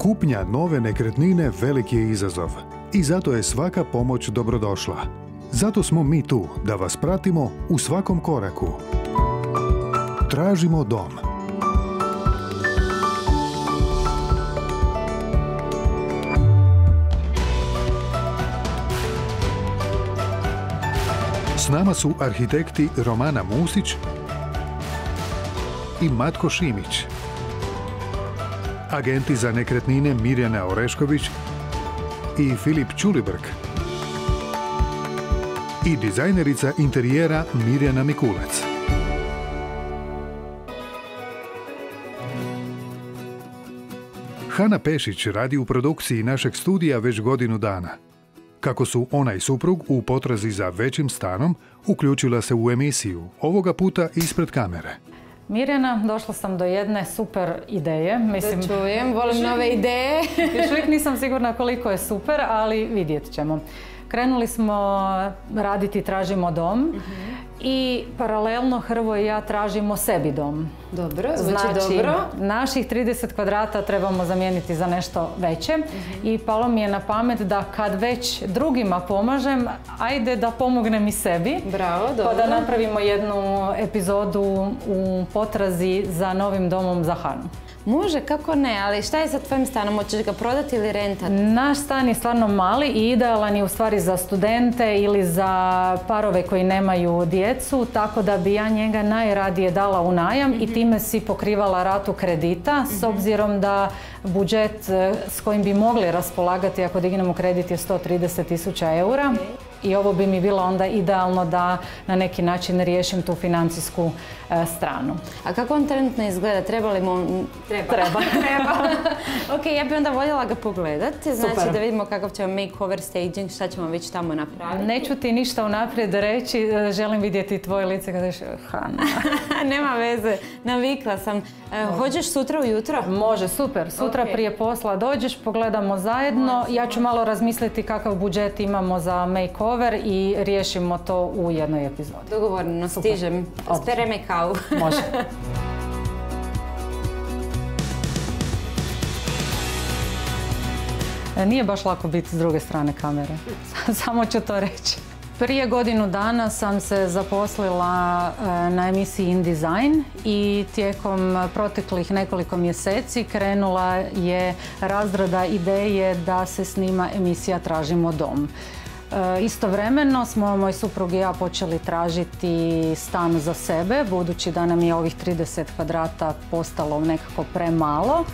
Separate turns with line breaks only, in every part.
Kupnja nove nekretnine veliki je izazov i zato je svaka pomoć dobrodošla. Zato smo mi tu da vas pratimo u svakom koraku. Tražimo dom. S nama su arhitekti Romana Musić i Matko Šimić, agenti za nekretnine Mirjana Orešković i Filip Ćulibrk i dizajnerica interijera Mirjana Mikulec. Hana Pešić radi u produkciji našeg studija već godinu dana. Kako su ona i suprug u potrazi za većim stanom, uključila se u emisiju, ovoga puta ispred kamere.
Mirjana, došla sam do jedne super ideje.
Da čujem, volim nove ideje.
Još uvijek nisam sigurna koliko je super, ali vidjet ćemo. Krenuli smo raditi Tražimo dom i paralelno Hrvoje i ja tražimo sebi dom.
Dobro, zvuči dobro.
Naših 30 kvadrata trebamo zamijeniti za nešto veće i palo mi je na pamet da kad već drugima pomažem, ajde da pomognem i sebi.
Bravo, dobro.
Pa da napravimo jednu epizodu u potrazi za novim domom za Hanu.
Može, kako ne, ali šta je sa tvojim stanom? Hoćeš ga prodati ili rentati?
Naš stan je stvarno mali i idealan je u stvari za studente ili za parove koji nemaju djecu, tako da bi ja njega najradije dala u najam i time si pokrivala ratu kredita, s obzirom da budžet s kojim bi mogli raspolagati ako dignemo kredit je 130.000 eura. I ovo bi mi bilo onda idealno da na neki način riješim tu financijsku stranu.
A kako on trenutno izgleda? Treba li mu...
Treba.
Ok, ja bi onda voljela ga pogledati. Znači
Super.
da vidimo kakav ćemo makeover, staging, šta ćemo već tamo napraviti.
Neću ti ništa unaprijed reći, želim vidjeti tvoje lice kada ješ Hana.
Nema veze, navikla sam. Hoćeš sutra ujutro?
Može, super. Sutra prije posla dođeš, pogledamo zajedno. Ja ću malo razmisliti kakav budžet imamo za makeover i riješimo to u jednoj epizodi.
Dogovoreno, stižem. Spere me kavu.
Može. Nije baš lako biti s druge strane kamere. Samo ću to reći. Prije godinu dana sam se zaposlila na emisiji InDesign i tijekom proteklih nekoliko mjeseci krenula je razrada ideje da se snima emisija Tražimo dom. Istovremeno smo moj suprug i ja počeli tražiti stan za sebe, budući da nam je ovih 30 kvadrata postalo nekako premalo.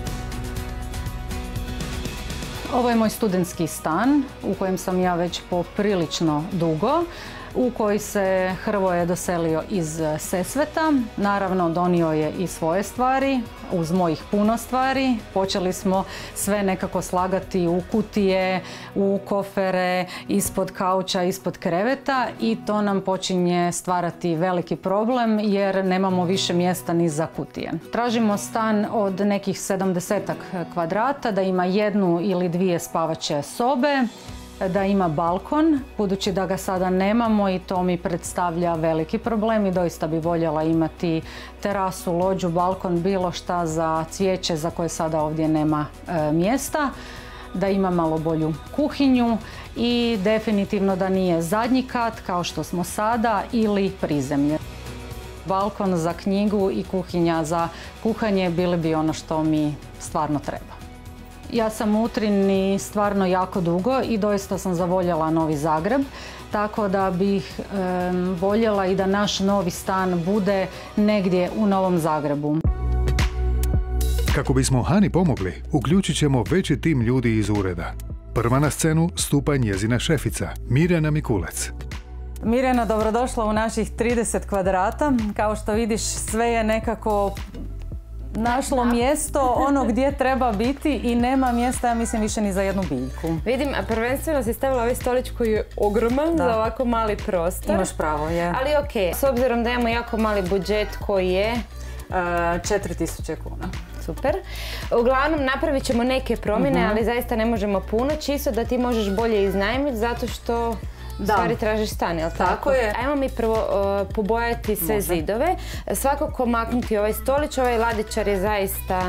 Ovo je moj studentski stan u kojem sam ja već poprilično dugo, u koji se Hrvoje doselio iz Sesveta. Naravno, donio je i svoje stvari, uz mojih puno stvari. Počeli smo sve nekako slagati u kutije, u kofere, ispod kauča, ispod kreveta i to nam počinje stvarati veliki problem jer nemamo više mjesta ni za kutije. Tražimo stan od nekih 70 kvadrata, da ima jednu ili dvije spavaće sobe, da ima balkon, budući da ga sada nemamo i to mi predstavlja veliki problem i doista bi voljela imati terasu, lođu, balkon, bilo šta za cvijeće za koje sada ovdje nema mjesta, da ima malo bolju kuhinju i definitivno da nije zadnji kat kao što smo sada ili prizemlje. Balkon za knjigu i kuhinja za kuhanje bili bi ono što mi stvarno treba. Ja sam u Utrini stvarno jako dugo i doista sam zavoljela Novi Zagreb, tako da bih voljela i da naš novi stan bude negdje u Novom Zagrebu.
Kako bismo Hani pomogli, uključit ćemo veći tim ljudi iz ureda. Prva na scenu stupa njezina šefica, Mirjana Mikulec.
Mirjana, dobrodošla u naših 30 kvadrata. Kao što vidiš, sve je nekako našlo mjesto ono gdje treba biti i nema mjesta, ja mislim, više ni za jednu biljku.
Vidim, a prvenstveno si stavila ovaj stolić koji je ogroman za ovako mali prostor.
Imaš pravo, je.
Ali ok, s obzirom da imamo jako mali budžet koji je
4.000 kuna.
Super. Uglavnom, napravit ćemo neke promjene, ali zaista ne možemo puno, čisto da ti možeš bolje iznajmiti zato što u stvari tražiš stan, jel tako?
Tako je.
Ajmo mi prvo pobojati sve zidove. Svakako maknuti ovaj stolić, ovaj ladičar je zaista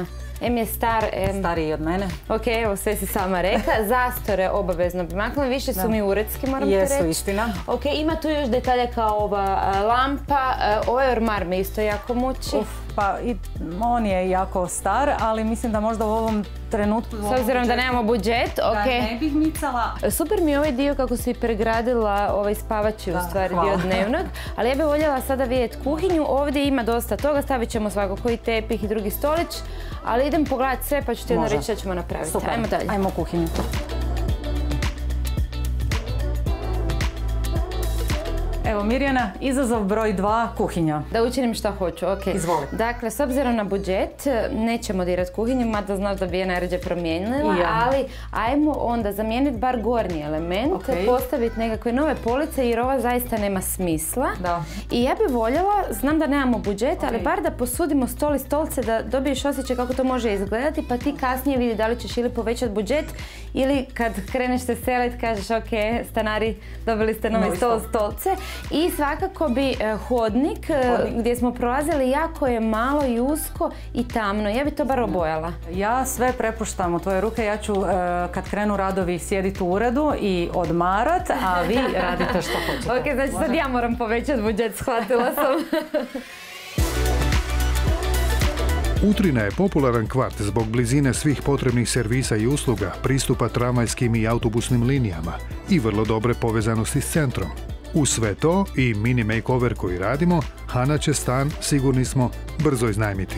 je star.
Stariji od mene.
Ok, evo sve si sama rekla. Zastore obavezno bi maknuli, više su mi uredski, moram ti reći.
Jesu, istina.
Ok, ima tu još detalja kao ova lampa, ovaj ormar me isto jako muči.
Pa on je jako star, ali mislim da možda u ovom trenutku...
S obzirom da nemamo budžet, ok.
Ne bih micala.
Super mi je ovaj dio kako si pregradila ovaj spavači, u stvari dio dnevnog, ali ja bih voljela sada vidjeti kuhinju. Ovdje ima dosta toga, stavit ćemo svakako i tepih i drugi stolić, ali idem pogledati sve pa ću ti jedno reći što ćemo napraviti.
Super,
ajmo dalje.
Ajmo u kuhinju. Evo Mirjana, izazov broj 2, kuhinja.
Da učinim šta hoću, ok.
Izvoli.
Dakle, s obzirom na budžet, nećemo dirati kuhinju, mada znaš da bi je najrađe promijenila, ali ajmo onda zamijeniti bar gornji element, postaviti nekakve nove police jer ova zaista nema smisla. I ja bih voljela, znam da nemamo budžet, ali bar da posudimo stol i stolce da dobiješ osjećaj kako to može izgledati, pa ti kasnije vidi da li ćeš ili povećati budžet ili kad kreneš se seliti kažeš ok, stanari, dobili ste novi stol, stolce. I svakako bi hodnik gdje smo prolazili jako je malo i usko i tamno. Ja bi to bar obojala.
Ja sve prepuštam u tvoje ruke. Ja ću kad krenu radovi sjediti u uredu i odmarat, a vi radite što hoćete.
Ok, znači sad ja moram povećati budžet, shvatila sam.
Utrina je popularan kvart zbog blizine svih potrebnih servisa i usluga, pristupa tramvajskim i autobusnim linijama i vrlo dobre povezanosti s centrom. Uz sve to i mini makeover koji radimo, Hana će stan, sigurni smo, brzo iznajmiti.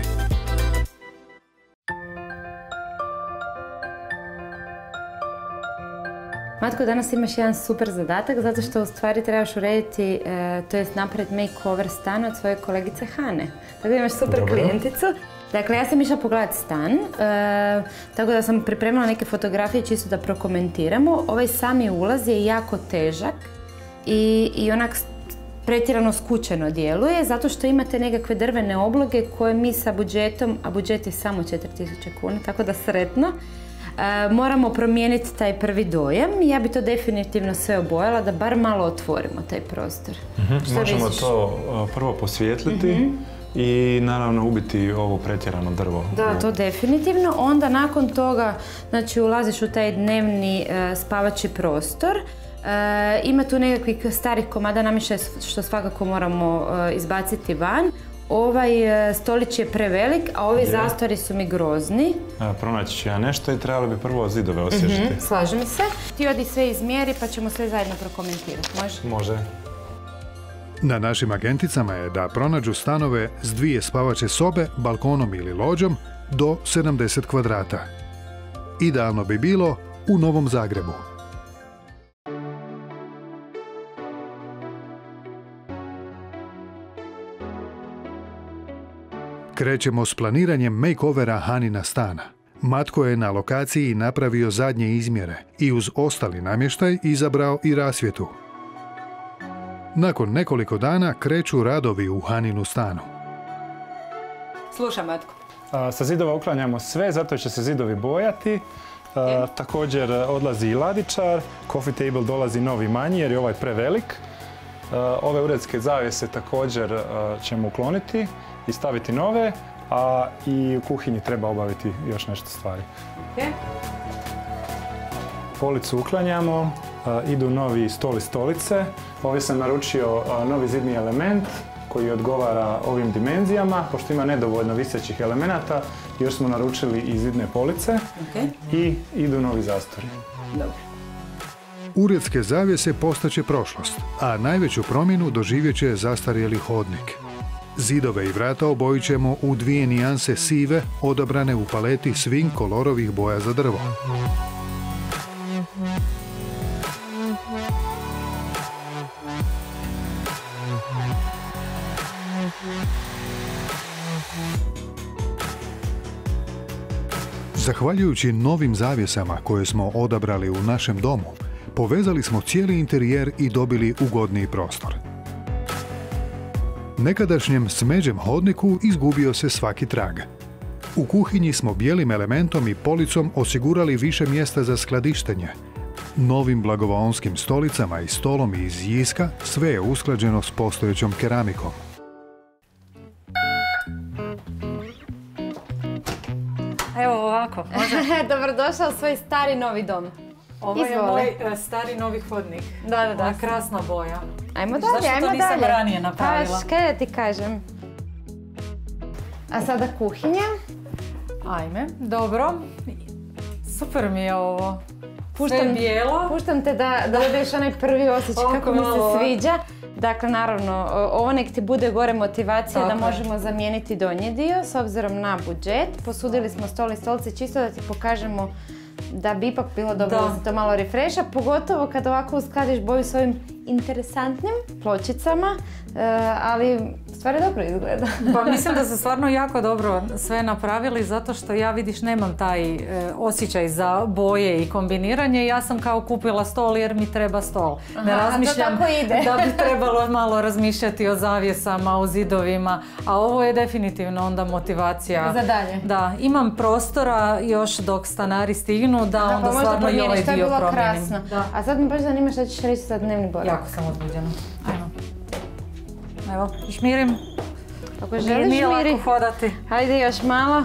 Matko, danas imaš jedan super zadatak zato što u stvari trebaš urediti, to jest napraviti makeover stana od svoje kolegice Hane. Tako da imaš super klijenticu. Dakle, ja sam išla pogledati stan, tako da sam pripremila neke fotografije čisto da prokomentiramo. Ovaj sami ulaz je jako težak i onak pretjerano skučeno djeluje zato što imate nekakve drvene obloge koje mi sa budžetom, a budžet je samo 4000 kuna, tako da sretno, moramo promijeniti taj prvi dojam. Ja bi to definitivno sve obojala da bar malo otvorimo taj prostor.
Možemo to prvo posvijetliti i naravno ubiti ovo pretjerano drvo.
Da, to definitivno. Onda nakon toga znači, ulaziš u taj dnevni spavači prostor. Ima tu nekakvih starih komada namještaja što svakako moramo izbaciti van. Ovaj stolić je prevelik, a ovi zastori su mi grozni.
Pronaći ću ja nešto i trebali bi prvo zidove osvježiti.
Slažem se. Ti odi sve izmjeri pa ćemo sve zajedno prokomentirati. Može?
Može.
Na našim agenticama je da pronađu stanove s 2 spavače sobe, balkonom ili lođom do 70 kvadrata. Idealno bi bilo u Novom Zagrebu. Krećemo s planiranjem makeovera Hanina stana. Matko je na lokaciji napravio zadnje izmjere i uz ostali namještaj izabrao i rasvjetu. Nakon nekoliko dana kreću radovi u Haninu stanu.
Slušaj, Matko.
Sa zidova uklanjamo sve, zato će se zidovi bojati. Također odlazi i ladičar, coffee table dolazi novi manji jer je ovaj prevelik. Ove uredske zavjese također ćemo ukloniti i staviti nove, a i u kuhinji treba obaviti još nešto stvari. Policu uklanjamo, idu novi stol i stolice. Ovdje sam naručio novi zidni element koji odgovara ovim dimenzijama, pošto ima nedovoljno visećih elemenata. Još smo naručili i zidne police i idu novi zastori.
Uredske zavjese postaće prošlost, a najveću promjenu doživjet će zastarjeli hodnik. Zidove i vrata obojit ćemo u 2 nijanse sive, odabrane u paleti svim kolorovih boja za drvo. Zahvaljujući novim zavjesama koje smo odabrali u našem domu, povezali smo cijeli interijer i dobili ugodniji prostor. Nekadašnjem smeđem hodniku izgubio se svaki trag. U kuhinji smo bijelim elementom i policom osigurali više mjesta za skladištenje. Novim blagovaonskim stolicama i stolom iz jiska sve je usklađeno s postojećom keramikom.
Evo ovako, može?
Dobrodošao u svoj stari novi dom.
Ovo je moj stari novi hodnik.
Da.
Krasna boja.
Ajmo dalje.
Zašto to nisam ranije napravila?
Pa, kaj da ti kažem? A sada kuhinja.
Ajme, dobro. Super mi je ovo. Sve bijelo.
Puštam te da dobiješ onaj prvi osjećaj kako mi se sviđa. Dakle, naravno, ovo nek ti bude gore motivacija da možemo zamijeniti donji dio s obzirom na budžet. Posudili smo stol i stolice čisto da ti pokažemo da bi ipak bilo dobro da se to malo refresha, pogotovo kad ovako uskladiš boju s ovim interesantnim pločicama, ali stvari dobro izgleda.
Pa mislim da su stvarno jako dobro sve napravili zato što ja vidiš nemam taj osjećaj za boje i kombiniranje. Ja sam kao kupila stol jer mi treba stol. Ne razmišljam da bi trebalo malo razmišljati o zavjesama, o zidovima, a ovo je definitivno onda motivacija.
Za dalje.
Da, imam prostora još dok stanari stignu da onda stvarno i ovaj dio promijenim.
A sad me baš zanima što ćeš reći za dnevni boravak.
Jako sam uzbuđena. Ajmo. Evo, šmirim.
Ako želiš
nije
šmiri.
Lako hodati.
Hajde još malo.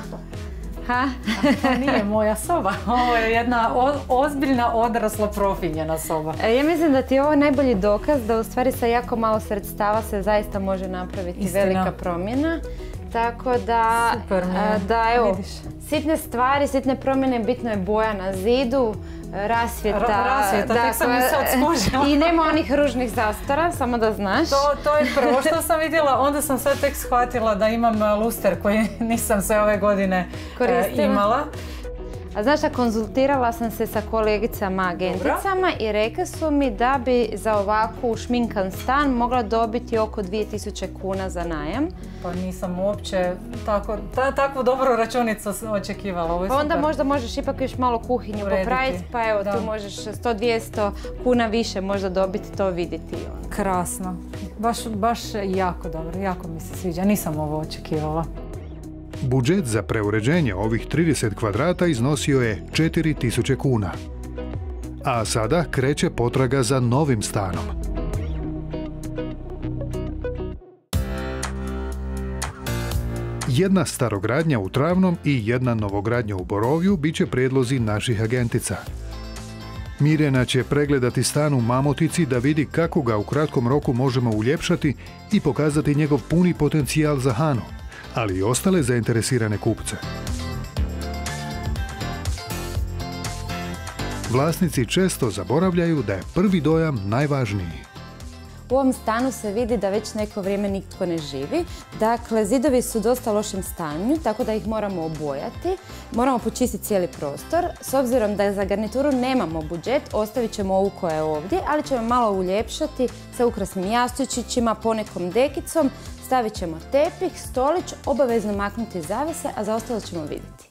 To nije moja soba. Ovo je jedna ozbiljna, odrasla, profinjena soba.
Ja mislim da ti je ovo najbolji dokaz da u stvari sa jako malo sredstava se zaista može napraviti velika promjena. Tako da, evo, sitne stvari, sitne promjene, bitno je boja na zidu, rasvjeta,
tek sam mi se odskužila.
I nema onih ružnih zastora, samo da znaš.
To je prvo što sam vidjela, onda sam sad tek shvatila da imam luster koji nisam sve ove godine imala.
A znaš, konzultirala sam se sa kolegicama agenticama i rekli su mi da bi za ovako šminkan stan mogla dobiti oko 2000 kuna za najam.
Pa nisam uopće takvu dobru računicu očekivala. Ovo je super.
Onda možda možeš ipak još malo kuhinju popraviti, pa evo tu možeš 100-200 kuna više možda dobiti, to vidjeti.
Krasno. Baš jako dobro, jako mi se sviđa. Nisam ovo očekivala.
Budžet za preuređenje ovih 30 kvadrata iznosio je 4000 kuna. A sada kreće potraga za novim stanom. Jedna starogradnja u Travnom i jedna novogradnja u Borovju bit će prijedlozi naših agentica. Mirjana će pregledati stan u Mamotici da vidi kako ga u kratkom roku možemo uljepšati i pokazati njegov puni potencijal za Hanu, ali i ostale zainteresirane kupce. Vlasnici često zaboravljaju da je prvi dojam najvažniji.
U ovom stanu se vidi da već neko vrijeme nitko ne živi. Dakle, zidovi su u dosta lošem stanju, tako da ih moramo obojati. Moramo počistiti cijeli prostor. S obzirom da za garnituru nemamo budžet, ostavit ćemo ovu koja je ovdje, ali ćemo malo uljepšati sa ukrasnim jastučićima, ponekom dekicom. Stavit ćemo tepih, stolić, obavezno maknuti zavjese, a za ostalo ćemo vidjeti.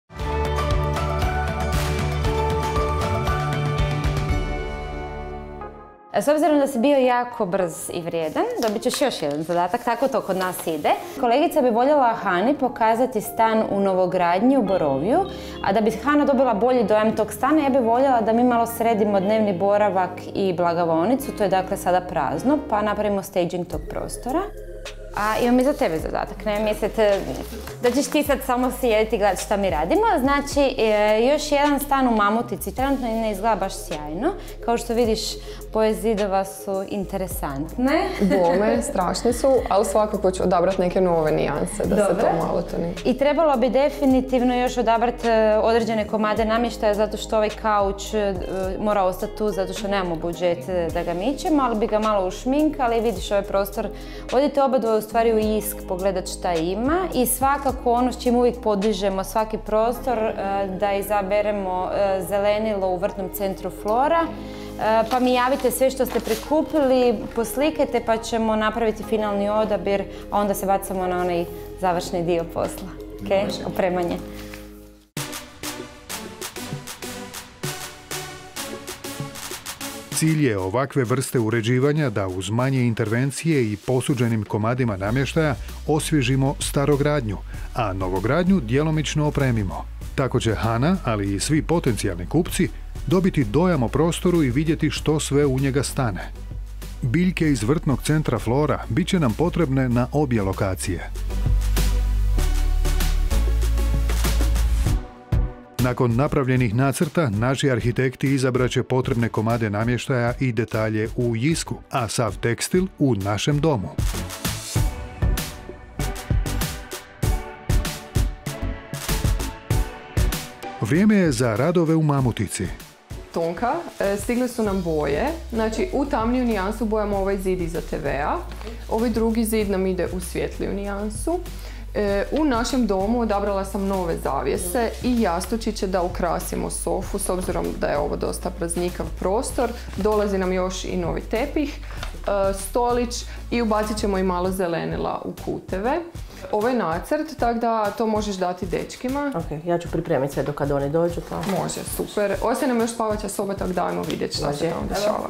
S obzirom da si bio jako brz i vrijedan, dobit ćeš još jedan zadatak, tako to kod nas ide. Kolegica bi voljela Hani pokazati stan u novogradnji u Borovju, a da bi Hana dobila bolji dojam tog stana, ja bi voljela da mi malo sredimo dnevni boravak i blagovaonicu, to je dakle sada prazno, pa napravimo staging tog prostora. A imam i za tebe zadatak, ne mislite da ćeš ti sad samo sjediti i gledati šta mi radimo. Znači, još jedan stan u Mamutici, trenutno ne izgleda baš sjajno. Kao što vidiš, boje zidova su interesantne.
Bome, strašni su, ali svakako ću odabrati neke nove nijanse da se to malo toni.
I trebalo bi definitivno još odabrati određene komade namještaja zato što ovaj kauč mora ostati tu zato što nemamo budžet da ga mičemo, ali bi ga malo ušminkali. Vidiš ovaj prostor, odite obadvoje u stvari u Isk pogledat šta ima i svakako ono s čim uvijek podižemo svaki prostor da izaberemo zelenilo u vrtnom centru Flora. Pa mi javite sve što ste prikupili, poslikajte pa ćemo napraviti finalni odabir, a onda se bacamo na onaj završni dio posla. Opremanje.
Cilj je ovakve vrste uređivanja da uz manje intervencije i posuđenim komadima namještaja osvježimo starogradnju, a novogradnju djelomično opremimo. Tako će Hana, ali i svi potencijalni kupci, dobiti dojam o prostoru i vidjeti što sve u njega stane. Biljke iz vrtnog centra Flora bit će nam potrebne na obje lokacije. Nakon napravljenih nacrta, naši arhitekti izabraće potrebne komade namještaja i detalje u Jisku, a sav tekstil u našem domu. Vrijeme je za radove u Mamutici.
Tonka, stigle su nam boje. Znači, u tamniju nijansu bojamo ovaj zid iza TV-a. Ovaj drugi zid nam ide u svjetliju nijansu. U našem domu odabrala sam nove zavjese i jastučiće da ukrasimo sofu, s obzirom da je ovo dosta praznikav prostor. Dolazi nam još i novi tepih, stolić i ubacit ćemo i malo zelenila u kuteve. Ovo je nacrt, tako da to možeš dati dečkima.
Ok, ja ću pripremiti sve dok kad oni dođu. Pa...
Može, super. Ostaje nam još spavaća soba, tako da ajmo vidjeti što se tamo dešava.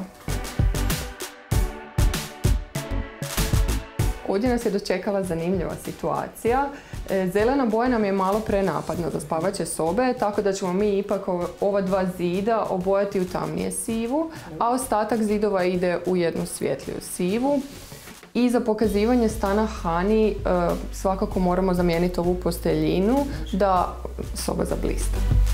Ovdje nas je dočekala zanimljiva situacija. Zelena boja nam je malo prenapadna za spavaće sobe, tako da ćemo mi ipak ova dva zida obojati u tamnije sivu, a ostatak zidova ide u jednu svjetliju sivu. I za pokazivanje stana Hani svakako moramo zamijeniti ovu posteljinu da soba zablista.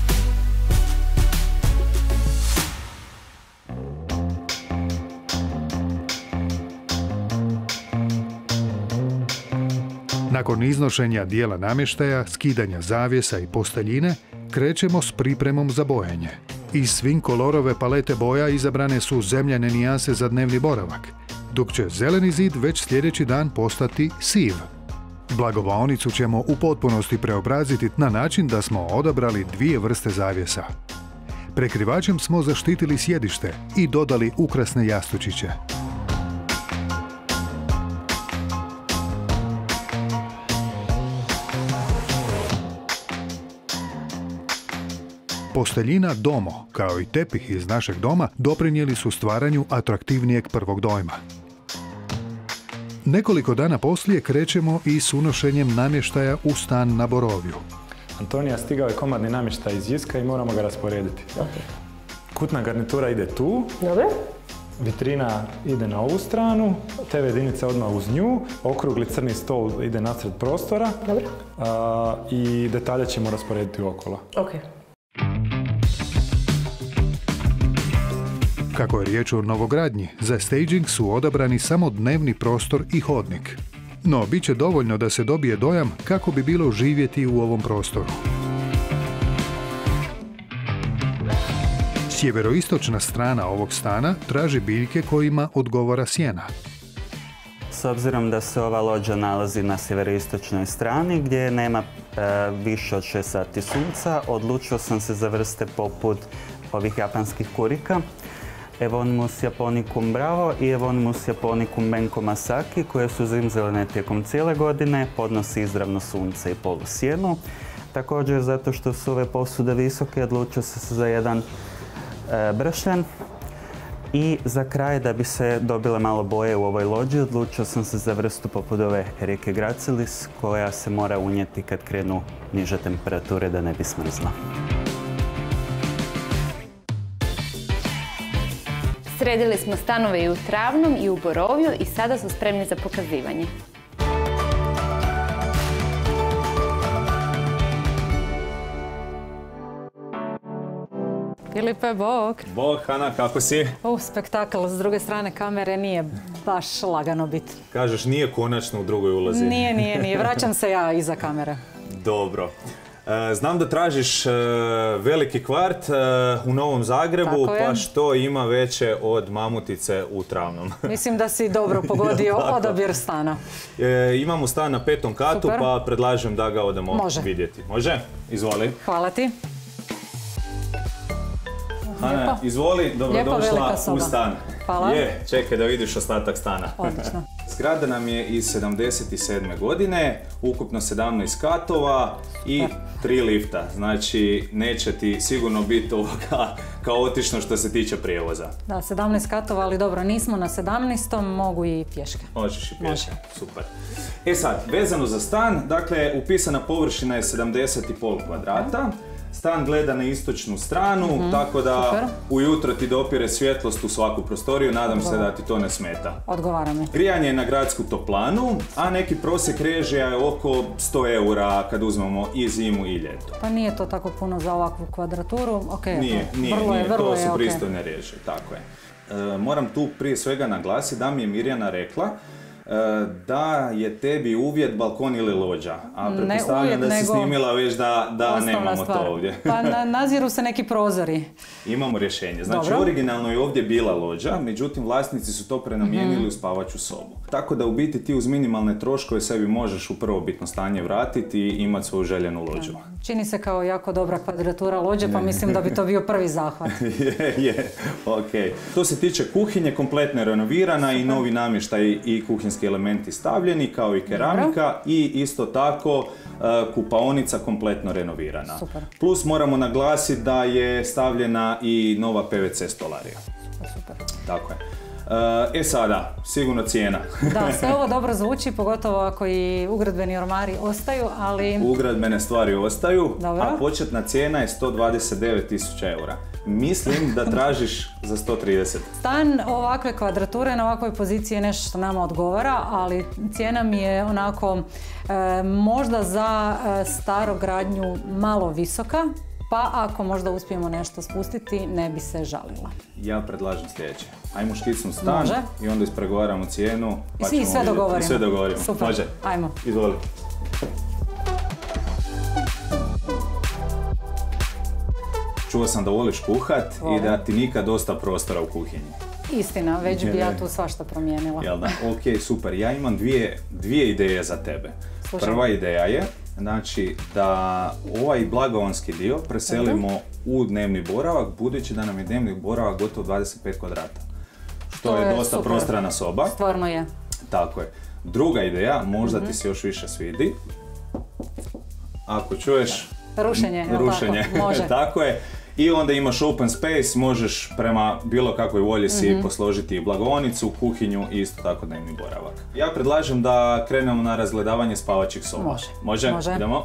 Nakon iznošenja dijela namještaja, skidanja zavjesa i posteljine, krećemo s pripremom za bojenje. Iz svin kolorove palete boja izabrane su zemljane nijanse za dnevni boravak, dok će zeleni zid već sljedeći dan postati siv. Blagovaonicu ćemo u potpunosti preobraziti na način da smo odabrali dvije vrste zavjesa. Prekrivačem smo zaštitili sjedište i dodali ukrasne jastučiće. Posteljina Domo, kao i tepih iz našeg doma, doprinijeli su stvaranju atraktivnijeg prvog dojma. Nekoliko dana poslije krećemo i s unošenjem namještaja u stan na Borovju.
Antonija, stigao je komadni namještaj iz Jiska i moramo ga rasporediti.
Okay.
Kutna garnitura ide tu.
Dobro.
Vitrina ide na ovu stranu, TV jedinica odmah uz nju, okrugli crni stol ide nasred prostora.
Dobro.
I detalje ćemo rasporediti okolo.
Okay.
Kako je riječ o novogradnji, za staging su odabrani samo dnevni prostor i hodnik. No, bit će dovoljno da se dobije dojam kako bi bilo živjeti u ovom prostoru. Sjeveroistočna strana ovog stana traži biljke kojima odgovara sjena.
S obzirom da se ova lođa nalazi na sjeveroistočnoj strani gdje nema više od 6 sati sunca, odlučio sam se za vrste poput ovih japanskih kurika. Evonimus japonicum bravo i Evonimus japonicum benko masaki, koje su zimzelene tijekom cijele godine, podnosi izravno sunce i polusjenu. Također, zato što su ove posude visoke, odlučio sam se za jedan bršljan. I za kraj, da bi se dobile malo boje u ovoj lođi, odlučio sam se za vrstu poput ove Erike gracilis, koja se mora unijeti kad krenu niže temperature da ne bi smrzla.
Sredili smo stanove i u Travnom i u Borovju i sada su spremni za pokazivanje.
Filipe, bok.
Bok, Hana, kako si?
Spektakl, s druge strane kamere nije baš lagano biti.
Kažeš, nije konačno u drugoj ulozi.
Nije. Vraćam se ja iza kamere.
Dobro. Znam da tražiš veliki kvart u Novom Zagrebu, pa što ima veće od Mamutice u Travnom?
Mislim da si dobro pogodio odabir stana.
Imamo stan na 5. katu, super. Pa predlažem da ga odemo vidjeti. Može? Izvoli.
Hvala ti.
Ana, izvoli, dobrodošla u stan.
Hvala.
Čekaj da vidiš ostatak stana.
Odlično.
Zgrada nam je iz 77. godine, ukupno 17 katova i 3 lifta. Znači, neće ti sigurno biti ovoga kaotično što se tiče prijevoza.
Da, 17 katova, ali dobro, nismo na 17. mogu i pješke.
Možeš i pješke, super. Sad, vezano za stan, dakle, upisana površina je 70,5 kvadrata. Stan gleda na istočnu stranu, tako da ujutro ti dopire svjetlost u svaku prostoriju, nadam se da ti to ne smeta.
Odgovara mi.
Grijanje je na gradsku toplanu, a neki prosjek režija je oko 100 eura kad uzmemo i zimu i ljeto.
Pa nije to tako puno za ovakvu kvadraturu.
Nije, to su pristojne režije, tako je. Moram tu prije svega naglasiti da mi je Mirjana rekla da je tebi uvjet balkon ili lođa, a pretpostavljam da si snimila već da nemamo to ovdje.
Pa naziru se neki prozori.
Imamo rješenje. Znači, originalno je ovdje bila lođa, međutim vlasnici su to prenamijenili u spavaću sobu. Tako da u biti ti uz minimalne troškove sebi možeš u prvobitno stanje vratiti i imati svoju željenu lođu.
Čini se kao jako dobra kvadratura lođe, pa mislim da bi to bio prvi zahvat.
Okej. To se tiče kuhinje, kompletno je renovirana i novi namještaj i kuhinjski elementi stavljeni, kao i keramika i isto tako kupaonica kompletno renovirana.
Super.
Plus moramo naglasiti da je stavljena i nova PVC stolarija.
Super.
Tako je. Sada, sigurno cijena.
Da, sve ovo dobro zvuči, pogotovo ako i ugradbeni ormari ostaju, ali...
Ugradbene stvari ostaju,
dobro.
A početna cijena je 129.000 eura. Mislim da tražiš za 130.
Stan ovakve kvadrature na ovakvoj poziciji je nešto što nama odgovara, ali cijena mi je onako možda za starogradnju malo visoka, pa ako možda uspijemo nešto spustiti, ne bi se žalila.
Ja predlažem sljedeće. Ajmo škicnu stan i onda ispregovaramo cijenu. Pa
I sve dogovorimo.
I sve dogovorimo.
Super.
Može.
Ajmo.
Izvoli. Čuo sam da voliš kuhat i da ti nikad dosta prostora u kuhinji.
Istina, već bi ja tu svašta promijenila.
Jel da? Ok, super. Ja imam dvije ideje za tebe.
Slušam.
Prva ideja je znači da ovaj blagovanski dio preselimo u dnevni boravak, budući da nam je dnevni boravak gotovo 25 kvadrata. Što je dosta prostrana soba.
Stvarno je.
Tako je. Druga ideja, možda ti se još više svidi. Ako čuješ...
Rušenje.
Tako? Može. Tako je. I onda imaš open space, možeš prema bilo kakvoj volji si posložiti blagovaonicu, kuhinju i isto tako dnevni boravak. Ja predlažem da krenemo na razgledavanje spavaćih soba. Može? Idemo.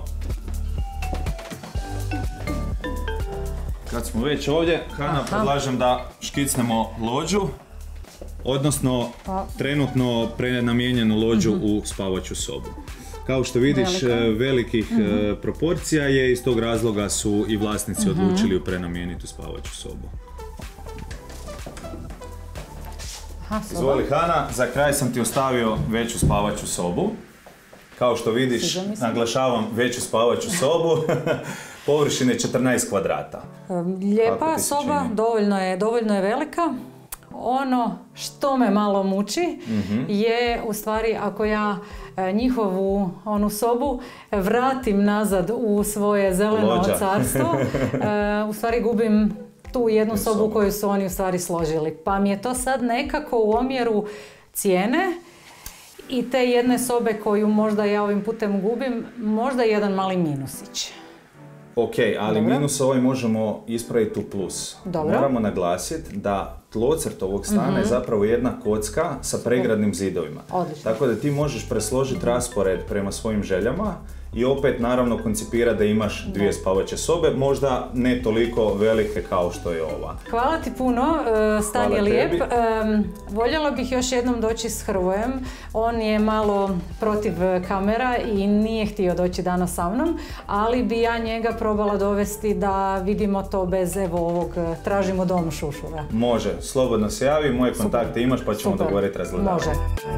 Kad smo već ovdje, Hana, predlažem da škicnemo lođu, odnosno trenutno prenamijenjenu lođu u spavaću sobu. Kao što vidiš, velikih proporcija je, iz tog razloga su i vlasnici odlučili ju prenamijeniti u spavaću sobu. Izvoli, Hana, za kraj sam ti ostavio veću spavaću sobu. Kao što vidiš, naglašavam veću spavaću sobu, površine 14 kvadrata.
Lijepa soba, dovoljno je velika. Ono što me malo muči je u stvari ako ja njihovu onu sobu vratim nazad u svoje zeleno carstvo, u stvari gubim tu jednu sobu koju su oni u stvari složili. Pa mi je to sad nekako u omjeru cijene i te jedne sobe koju možda ja ovim putem gubim, možda jedan mali minusić.
Ok, ali minus ovaj možemo ispraviti u plus. Moramo naglasiti da tlocrt ovog stana je zapravo jedna kocka sa pregradnim zidovima. Tako da ti možeš presložiti raspored prema svojim željama i opet naravno koncipira da imaš dvije spavaće sobe, možda ne toliko velike kao što je ova.
Hvala ti puno, stan je lijep. Voljela bih još jednom doći s Hrvojem, on je malo protiv kamera i nije htio doći danas sa mnom, ali bi ja njega probala dovesti da vidimo to bez ovog tražimo dom šušura.
Može, slobodno se javi, moje kontakte imaš pa ćemo dogovoriti razgledavanje.
Može.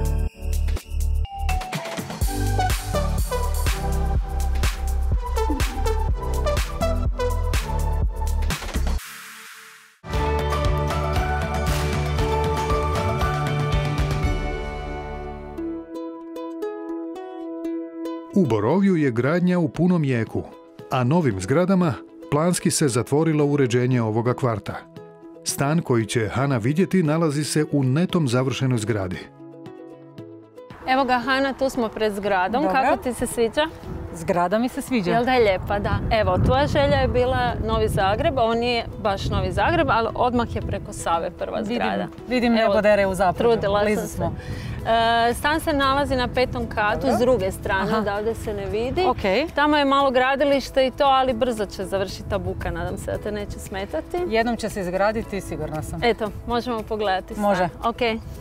U Borovju je gradnja u punom jeku, a novim zgradama planski se zatvorilo uređenje ovoga kvarta. Stan koji će Hana vidjeti nalazi se u netom završenoj zgradi.
Evo ga, Hana, tu smo pred zgradom.
Dobro.
Kako ti se sviđa?
Zgrada mi se sviđa.
Jel da je lijepa, da. Evo, tvoja želja je bila Novi Zagreb, ovo nije baš Novi Zagreb, ali odmah je preko Save prva zgrada.
Vidim nebodere u zapadu,
trudila
blizu
sam se.
smo.
Stan se nalazi na 5. katu s druge strane, odavde se ne vidi.
Okay.
Tamo je malo gradilište i to, ali brzo će završiti ta buka, nadam se da te neće smetati.
Jednom će se izgraditi, sigurna sam.
Eto, možemo pogledati stan.
Može.
Ok.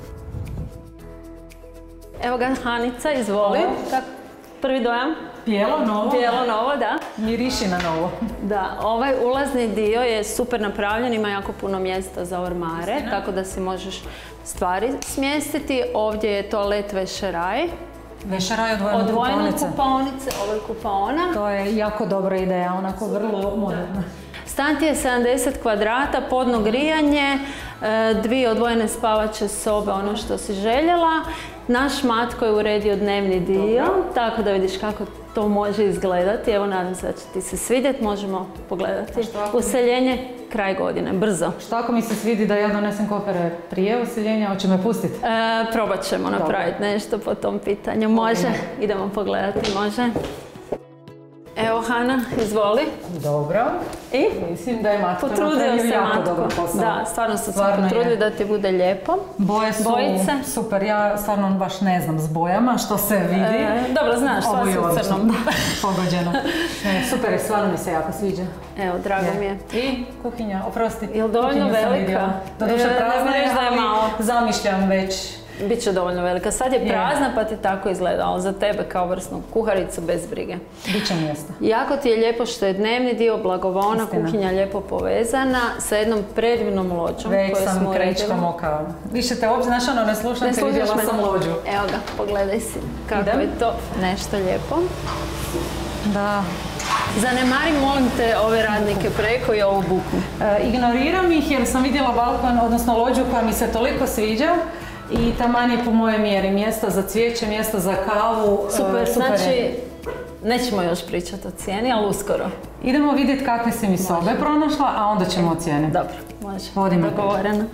Evo ga, Hanica, izvoli. Prvi dojam?
Bijelo, novo.
Bijelo, novo, da.
Miriši na novo.
Da, ovaj ulazni dio je super napravljen, ima jako puno mjesta za ormare, tako da si možeš stvari smjestiti. Ovdje je toalet vešeraj.
Vešeraj
odvojeno od kupaonice, ovo je kupaona.
To je jako dobra ideja, onako vrlo moderna.
Stan ti je 70 kvadrata, podno grijanje, 2 odvojene spavaće sobe, ono što si željela. Naš Matko je uredio dnevni dio, tako da vidiš kako to može izgledati. Evo, nadam se da će ti se svidjeti, možemo pogledati. Useljenje kraj godine, brzo.
Što ako mi se svidi da ja donesem kofere prije useljenja, hoće me pustiti?
Probat ćemo napraviti nešto po tom pitanju. Može, idemo pogledati, može. Evo, Hana, izvoli.
Dobro.
I?
Mislim da je Matko
potrudio se
Matko.
Da, stvarno se potrudio da ti bude lijepo.
Boje su super, ja stvarno baš ne znam s bojama što se vidi.
Dobro, znaš, sva su u crnom.
Pogođeno. Super je, stvarno mi se jako sviđa.
Evo, drago mi je.
I kuhinja, oprosti.
Je li dovoljno velika?
Doduše prazna je, ali zamišljam već.
Biće dovoljno velika. Sad je prazna pa ti tako izgleda, ali za tebe kao vrsnu kuharicu bez brige.
Biće mjesta.
Jako ti je lijepo što je dnevni dio blagovona, kuhinja lijepo povezana sa jednom predivnom lođom.
Već sam krečkom okao. Više te uopće, znaš ono, ne slušam te, vidjela sam lođu.
Evo ga, pogledaj si kako je to nešto lijepo.
Da.
Zanemari, molim te, ove radnike preko i ovu buku.
Ignoriram ih jer sam vidjela balkon, odnosno lođu koja mi se toliko sviđa. I taman je po moje mjeri mjesta za cvijeće, mjesta za kavu.
Super, znači nećemo još pričati o cijeni, ali uskoro.
Idemo vidjeti kakve si mi sobe pronašla, a onda ćemo ocijeniti.
Dobro, može.
Vodimo.
Dogovoreno.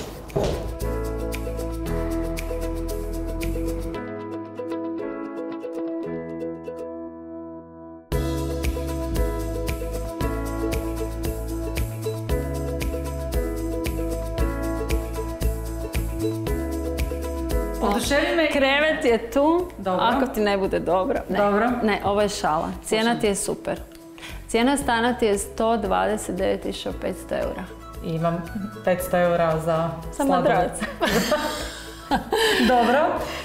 Krevet je tu, ako ti ne bude dobro. Ne, ovo je šala. Cijena ti je super. Cijena stana ti je 129.500 eura.
Imam 500 eura za
madrac.
Dobro.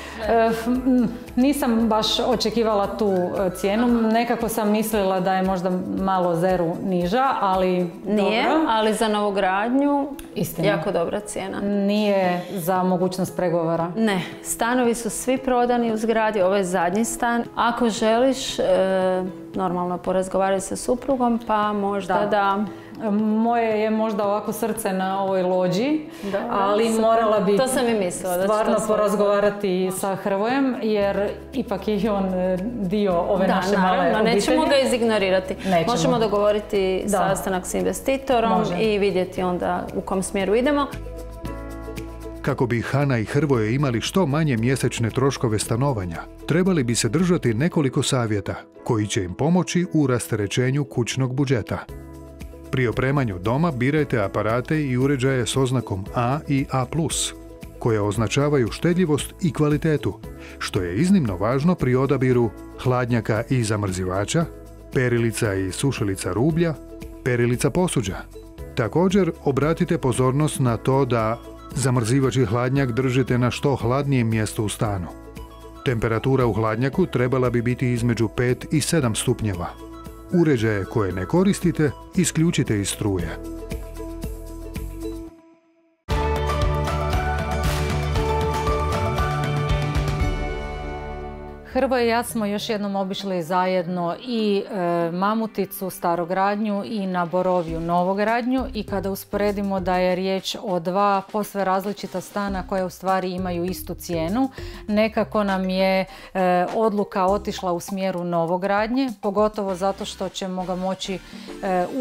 Nisam baš očekivala tu cijenu. Nekako sam mislila da je možda malo zeru niža, ali
nije, ali za novogradnju jako dobra cijena.
Nije za mogućnost pregovora?
Ne. Stanovi su svi prodani u zgradi, ovo je zadnji stan. Ako želiš, normalno porazgovarati sa suprugom, pa možda da...
Moje je možda ovako srce na ovoj lođi, ali morala bi stvarno porazgovarati sa Hrvojem, jer ipak je on dio ove naše male obitelji.
Da, nećemo ga izignorirati. Možemo dogovoriti sastanak s investitorom i vidjeti onda u kom smjeru idemo.
Kako bi Hana i Hrvoje imali što manje mjesečne troškove stanovanja, trebali bi se držati nekoliko savjeta koji će im pomoći u rasterećenju kućnog budžeta. Pri opremanju doma birajte aparate i uređaje s oznakom A i A+, koje označavaju štedljivost i kvalitetu, što je iznimno važno pri odabiru hladnjaka i zamrzivača, perilica i sušilica rublja, perilica posuđa. Također, obratite pozornost na to da zamrzivač i hladnjak držite na što hladnijem mjestu u stanu. Temperatura u hladnjaku trebala bi biti između 5 i 7 stupnjeva. Uređaje koje ne koristite, isključite iz struje.
Hrvoje i ja smo još jednom obišli zajedno i Mamuticu, starogradnju, i na Borovju, novogradnju, i kada usporedimo da je riječ o dva posve različita stana koje u stvari imaju istu cijenu, nekako nam je odluka otišla u smjeru novogradnje, pogotovo zato što ćemo ga moći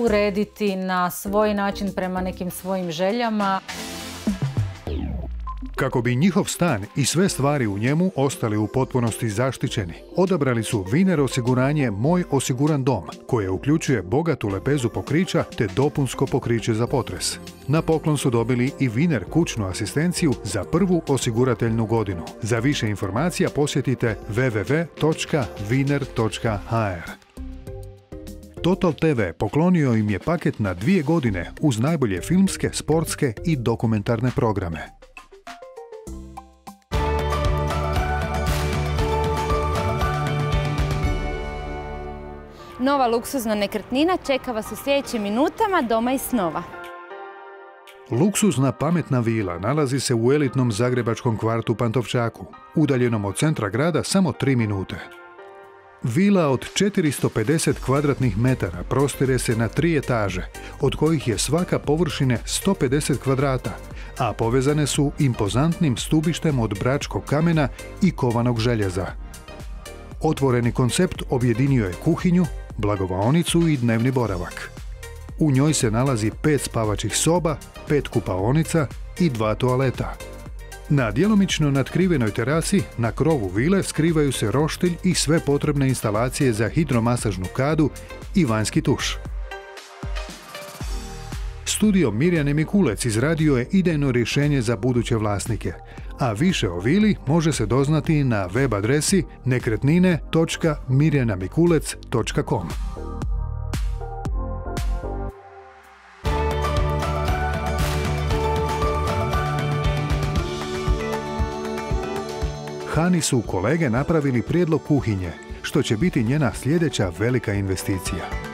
urediti na svoj način prema nekim svojim željama.
Kako bi njihov stan i sve stvari u njemu ostali u potpunosti zaštićeni, odabrali su Wiener osiguranje Moj osiguran dom, koje uključuje bogatu lepezu pokrića te dopunsko pokriće za potres. Na poklon su dobili i Wiener kućnu asistenciju za prvu osigurateljnu godinu. Za više informacija posjetite www.wiener.hr. Total TV poklonio im je paket na 2 godine uz najbolje filmske, sportske i dokumentarne programe.
Nova luksuzna nekretnina čeka vas u sljedećim minutama doma iz snova.
Luksuzna pametna vila nalazi se u elitnom zagrebačkom kvartu Pantovčaku, udaljenom od centra grada samo 3 minute. Vila od 450 kvadratnih metara prostire se na 3 etaže, od kojih je svaka površine 150 kvadrata, a povezane su impozantnim stubištem od bračkog kamena i kovanog željeza. Otvoreni koncept objedinio je kuhinju, blagovaonicu i dnevni boravak. U njoj se nalazi 5 spavačih soba, 5 kupaonica i 2 toaleta. Na djelomično natkrivenoj terasi na krovu vile skrivaju se roštilj i sve potrebne instalacije za hidromasažnu kadu i vanjski tuš. Studio Mirjane Mikulec izradio je idejno rješenje za buduće vlasnike, a više o vili može se doznati na web adresi nekretnine.mirjanamikulec.com. Hani su kolege napravili prijedlog kuhinje, što će biti njena sljedeća velika investicija.